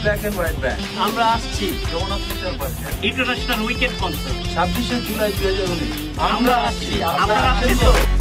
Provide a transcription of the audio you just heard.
Black and white band. আমরা আসছি জগন্নাথ মিত্রের পাশে ইন্টারন্যাশনাল উইকেন্ড কনসার্ট 26শে জুলাই 2019। আমরা আসছি, আপনারা আসছেন তো?